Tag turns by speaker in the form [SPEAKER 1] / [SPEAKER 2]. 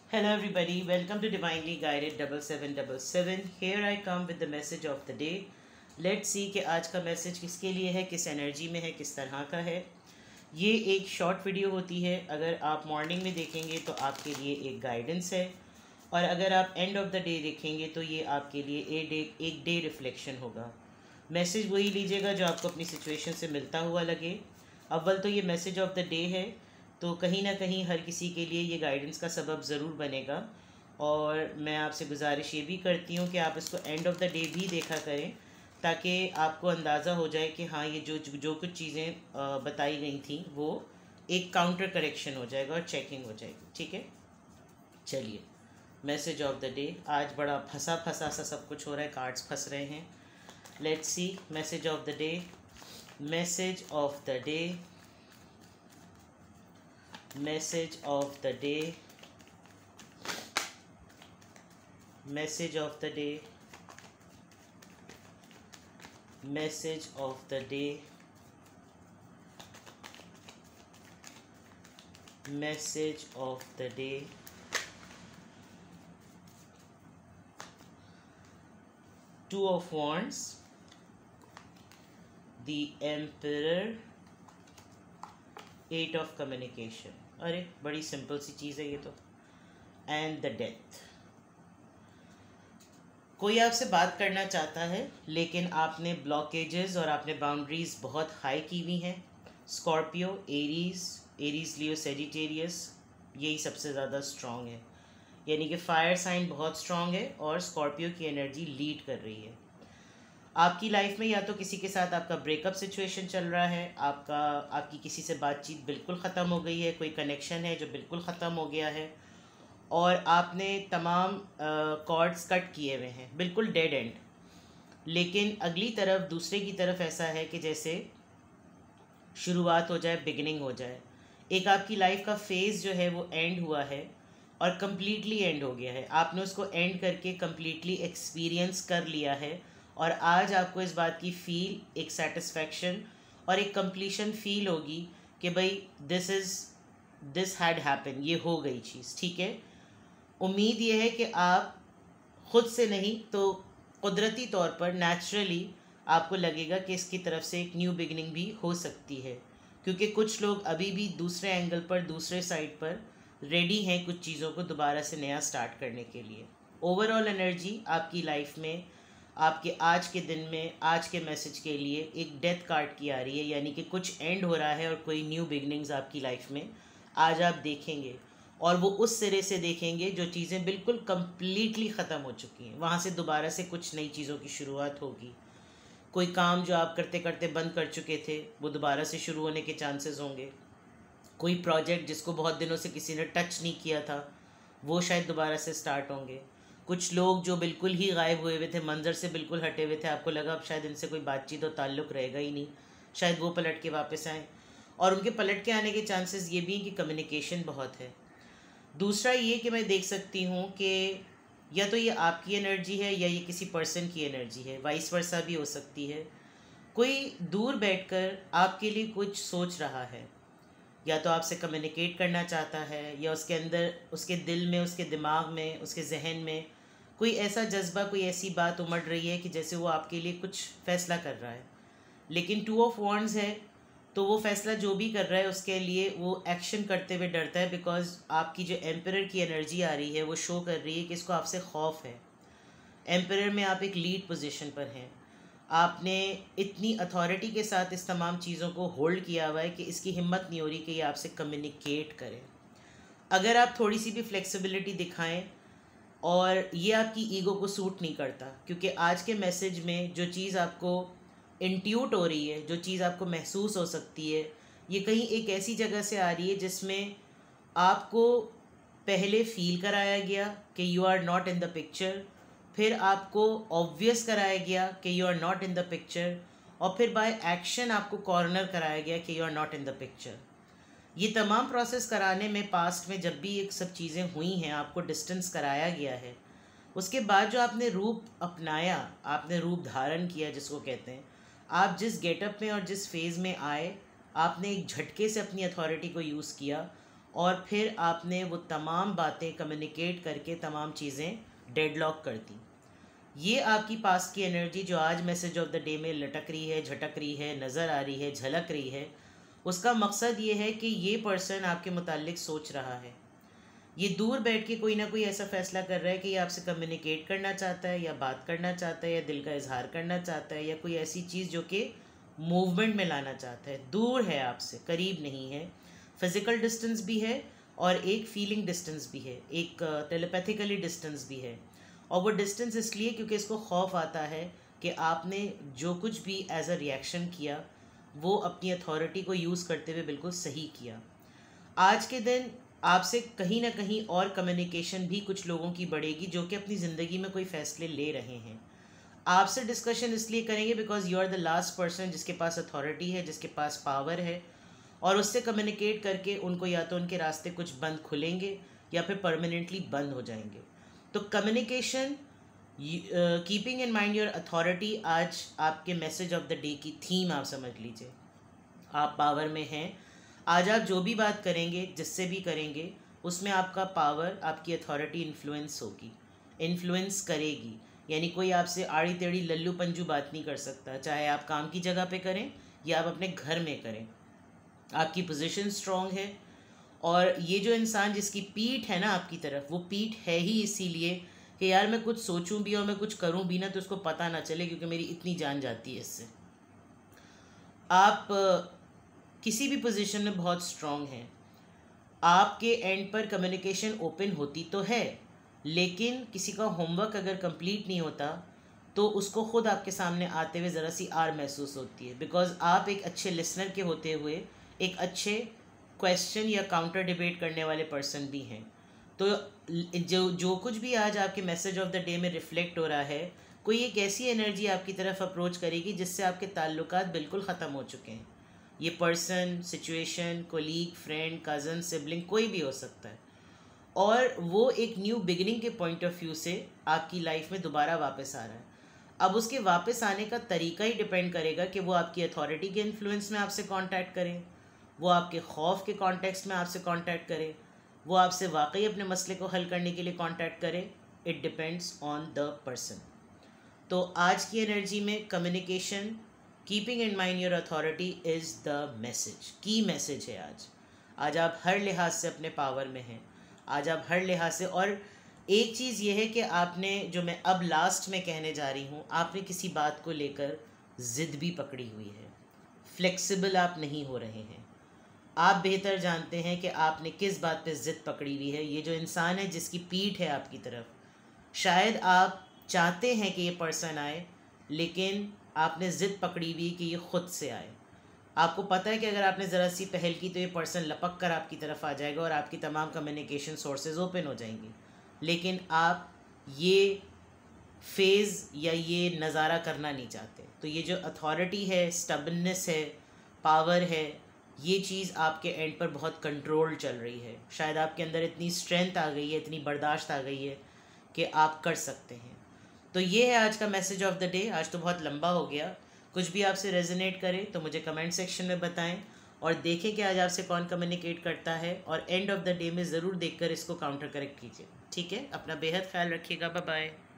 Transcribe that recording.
[SPEAKER 1] Hello, everybody. Welcome to Divinely Guided 7777. Here I come with the message of the day. Let's see कि आज का message किसके लिए है, किस एनर्जी में है, किस तरह का है. ये एक शॉर्ट वीडियो होती है. अगर आप मॉर्निंग में देखेंगे तो आपके लिए एक गाइडेंस है, और अगर आप एंड ऑफ द डे देखेंगे तो ये आपके लिए एक डे रिफ्लेक्शन होगा. मैसेज वही लीजिएगा जो आपको अपनी सिचुएशन से मिलता हुआ लगे. अव्वल तो ये मैसेज ऑफ द डे है, तो कहीं ना कहीं हर किसी के लिए ये गाइडेंस का सबब ज़रूर बनेगा. और मैं आपसे गुजारिश ये भी करती हूँ कि आप इसको एंड ऑफ द डे भी देखा करें, ताकि आपको अंदाज़ा हो जाए कि हाँ, ये जो जो कुछ चीज़ें बताई गई थी वो एक काउंटर करेक्शन हो जाएगा और चेकिंग हो जाएगी. ठीक है, चलिए. Message of the day. आज बड़ा फंसा फंसा सा सब कुछ हो रहा है, कार्ड्स फंस रहे हैं. Let's see. Message of the day. Message of the day. Message of the day. Message of the day. Message of the day. Message of the day. Two of Wands. The Emperor. Eight of communication. अरे बड़ी simple सी चीज़ है ये तो. And the death. कोई आपसे बात करना चाहता है, लेकिन आपने ब्लॉकेजेस और आपने बाउंड्रीज बहुत हाई की हुई हैं. स्कॉर्पियो, एरीज लियो, सेजिटेरियस, यही सबसे ज़्यादा स्ट्रॉन्ग है. यानी कि फायर साइन बहुत स्ट्रॉन्ग है और स्कॉर्पियो की एनर्जी लीड कर रही है. आपकी लाइफ में या तो किसी के साथ आपका ब्रेकअप सिचुएशन चल रहा है, आपकी किसी से बातचीत बिल्कुल ख़त्म हो गई है, कोई कनेक्शन है जो बिल्कुल ख़त्म हो गया है, और आपने तमाम कॉर्ड्स कट किए हुए हैं, बिल्कुल डेड एंड. लेकिन अगली तरफ, दूसरे की तरफ ऐसा है कि जैसे शुरुआत हो जाए, बिगिनिंग हो जाए. एक आपकी लाइफ का फेज़ जो है वो एंड हुआ है और कम्प्लीटली एंड हो गया है. आपने उसको एंड करके कम्प्लीटली एक्सपीरियंस कर लिया है, और आज आपको इस बात की फील, एक सेटिस्फेक्शन और एक कंप्लीशन फील होगी कि भाई दिस हैड हैपन, ये हो गई चीज़. ठीक है. उम्मीद ये है कि आप ख़ुद से नहीं तो कुदरती तौर पर, नेचुरली आपको लगेगा कि इसकी तरफ से एक न्यू बिगनिंग भी हो सकती है, क्योंकि कुछ लोग अभी भी दूसरे एंगल पर, दूसरे साइड पर रेडी हैं कुछ चीज़ों को दोबारा से नया स्टार्ट करने के लिए. ओवरऑल एनर्जी आपकी लाइफ में, आपके आज के दिन में, आज के मैसेज के लिए एक डेथ कार्ड की आ रही है. यानी कि कुछ एंड हो रहा है और कोई न्यू बिगनिंग्स आपकी लाइफ में आज आप देखेंगे, और वो उस सिरे से देखेंगे जो चीज़ें बिल्कुल कम्प्लीटली ख़त्म हो चुकी हैं. वहाँ से दोबारा से कुछ नई चीज़ों की शुरुआत होगी. कोई काम जो आप करते करते बंद कर चुके थे वो दोबारा से शुरू होने के चांसेस होंगे. कोई प्रोजेक्ट जिसको बहुत दिनों से किसी ने टच नहीं किया था वो शायद दोबारा से स्टार्ट होंगे. कुछ लोग जो बिल्कुल ही गायब हुए हुए थे, मंजर से बिल्कुल हटे हुए थे, आपको लगा अब शायद इनसे कोई बातचीत और ताल्लुक़ रहेगा ही नहीं, शायद वो पलट के वापस आएँ. और उनके पलट के आने के चांसेस ये भी हैं कि कम्युनिकेशन बहुत है. दूसरा ये कि मैं देख सकती हूँ कि या तो ये आपकी एनर्जी है या ये किसी पर्सन की एनर्जी है, वाइस वर्सा भी हो सकती है. कोई दूर बैठकर आपके लिए कुछ सोच रहा है, या तो आपसे कम्युनिकेट करना चाहता है, या उसके अंदर, उसके दिल में, उसके दिमाग में, उसके जहन में कोई ऐसा जज्बा, कोई ऐसी बात उमड़ रही है कि जैसे वो आपके लिए कुछ फ़ैसला कर रहा है. लेकिन टू ऑफ वॉन्ड्स है, तो वो फ़ैसला जो भी कर रहा है उसके लिए वो एक्शन करते हुए डरता है, बिकॉज आपकी जो एम्परर की एनर्जी आ रही है वो शो कर रही है कि इसको आपसे खौफ है. एम्परर में आप एक लीड पोजीशन पर हैं, आपने इतनी अथॉरिटी के साथ इस तमाम चीज़ों को होल्ड किया हुआ है कि इसकी हिम्मत नहीं हो रही कि ये आपसे कम्युनिकेट करें. अगर आप थोड़ी सी भी फ्लेक्सिबिलिटी दिखाएं, और ये आपकी ईगो को सूट नहीं करता, क्योंकि आज के मैसेज में जो चीज़ आपको इंट्यूट हो रही है, जो चीज़ आपको महसूस हो सकती है, ये कहीं एक ऐसी जगह से आ रही है जिसमें आपको पहले फील कराया गया कि you are not in the picture, फिर आपको ऑब्वियस कराया गया कि you are not in the picture, और फिर बाय एक्शन आपको कॉर्नर कराया गया कि you are not in the picture. ये तमाम प्रोसेस कराने में पास्ट में जब भी ये सब चीज़ें हुई हैं, आपको डिस्टेंस कराया गया है. उसके बाद जो आपने रूप अपनाया, आपने रूप धारण किया जिसको कहते हैं, आप जिस गेटअप में और जिस फेज़ में आए, आपने एक झटके से अपनी अथॉरिटी को यूज़ किया और फिर आपने वो तमाम बातें कम्युनिकेट करके तमाम चीज़ें डेडलॉक कर दी। ये आपकी पास की एनर्जी जो आज मैसेज ऑफ द डे में लटक रही है, झटक रही है, नज़र आ रही है, झलक रही है, उसका मकसद ये है कि ये पर्सन आपके मुतालिक सोच रहा है। ये दूर बैठ के कोई ना कोई ऐसा फ़ैसला कर रहा है कि ये आपसे कम्युनिकेट करना चाहता है, या बात करना चाहता है, या दिल का इजहार करना चाहता है, या कोई ऐसी चीज़ जो कि मूवमेंट में लाना चाहता है। दूर है आपसे, करीब नहीं है। फिज़िकल डिस्टेंस भी है और एक फीलिंग डिस्टेंस भी है, एक टेलीपैथिकली डिस्टेंस भी है। और वो डिस्टेंस इसलिए क्योंकि इसको खौफ आता है कि आपने जो कुछ भी एज अ रिएक्शन किया वो अपनी अथॉरिटी को यूज़ करते हुए बिल्कुल सही किया। आज के दिन आपसे कहीं ना कहीं और कम्युनिकेशन भी कुछ लोगों की बढ़ेगी जो कि अपनी ज़िंदगी में कोई फ़ैसले ले रहे हैं। आपसे डिस्कशन इसलिए करेंगे because you are the last person जिसके पास अथॉरिटी है, जिसके पास पावर है, और उससे कम्युनिकेट करके उनको या तो उनके रास्ते कुछ बंद खुलेंगे या फिर परमानेंटली बंद हो जाएंगे। तो communication, keeping in mind your authority आज आपके मैसेज ऑफ द डे की थीम आप समझ लीजिए। आप पावर में हैं। आज आप जो भी बात करेंगे, जिससे भी करेंगे, उसमें आपका पावर, आपकी अथॉरिटी इन्फ्लुएंस होगी, इन्फ्लुएंस करेगी। यानी कोई आपसे आड़ी टेढ़ी लल्लू पंजू बात नहीं कर सकता, चाहे आप काम की जगह पे करें या आप अपने घर में करें। आपकी पोजीशन स्ट्रांग है। और ये जो इंसान जिसकी पीठ है ना आपकी तरफ, वो पीठ है ही इसीलिए कि यार मैं कुछ सोचूं भी और मैं कुछ करूं भी ना तो उसको पता ना चले, क्योंकि मेरी इतनी जान जाती है इससे। आप किसी भी पोजीशन में बहुत स्ट्रांग हैं। आपके एंड पर कम्युनिकेशन ओपन होती तो है, लेकिन किसी का होमवर्क अगर कंप्लीट नहीं होता तो उसको ख़ुद आपके सामने आते हुए ज़रा सी आर महसूस होती है। बिकॉज़ आप एक अच्छे लिसनर के होते हुए एक अच्छे क्वेश्चन या काउंटर डिबेट करने वाले पर्सन भी हैं। तो जो कुछ भी आज आपके मैसेज ऑफ द डे में रिफ्लेक्ट हो रहा है, कोई एक ऐसी एनर्जी आपकी तरफ अप्रोच करेगी जिससे आपके ताल्लुकात बिल्कुल ख़त्म हो चुके हैं। ये person, situation, colleague, friend, cousin, sibling, कोई भी हो सकता है। और वो एक न्यू बिगिनिंग के पॉइंट ऑफ व्यू से आपकी लाइफ में दोबारा वापस आ रहा है। अब उसके वापस आने का तरीका ही डिपेंड करेगा कि वो आपकी अथॉरिटी के इन्फ्लुएंस में आपसे कांटेक्ट करें, वो आपके खौफ के कॉन्टेक्स्ट में आपसे कांटेक्ट करे, वो आपसे वाकई अपने मसले को हल करने के लिए कांटेक्ट करे। It depends on the person. तो आज की एनर्जी में communication, keeping in mind your authority is the message, की मैसेज है आज। आज आप हर लिहाज से अपने पावर में हैं। आज आप हर लिहाज से, और एक चीज़ ये है कि आपने, जो मैं अब लास्ट में कहने जा रही हूँ, आपने किसी बात को लेकर ज़िद भी पकड़ी हुई है। फ्लेक्सिबल आप नहीं हो रहे हैं। आप बेहतर जानते हैं कि आपने किस बात पे ज़िद पकड़ी हुई है। ये जो इंसान है जिसकी पीठ है आपकी तरफ, शायद आप चाहते हैं कि ये पर्सन आए, लेकिन आपने ज़िद पकड़ी हुई कि ये ख़ुद से आए। आपको पता है कि अगर आपने ज़रा सी पहल की तो ये पर्सन लपक कर आपकी तरफ आ जाएगा और आपकी तमाम कम्युनिकेशन सोर्सेज ओपन हो जाएंगी। लेकिन आप ये फेज़ या ये नज़ारा करना नहीं चाहते। तो ये जो अथॉरिटी है, स्टबननेस है, पावर है, ये चीज़ आपके एंड पर बहुत कंट्रोल चल रही है। शायद आपके अंदर इतनी स्ट्रेंथ आ गई है, इतनी बर्दाश्त आ गई है कि आप कर सकते हैं। तो ये है आज का मैसेज ऑफ द डे। आज तो बहुत लंबा हो गया। कुछ भी आपसे रेजोनेट करे तो मुझे कमेंट सेक्शन में बताएं, और देखें कि आज आपसे कौन कम्युनिकेट करता है, और एंड ऑफ द डे में ज़रूर देखकर इसको काउंटर करेक्ट कीजिए। ठीक है, अपना बेहद ख्याल रखिएगा। Bye bye.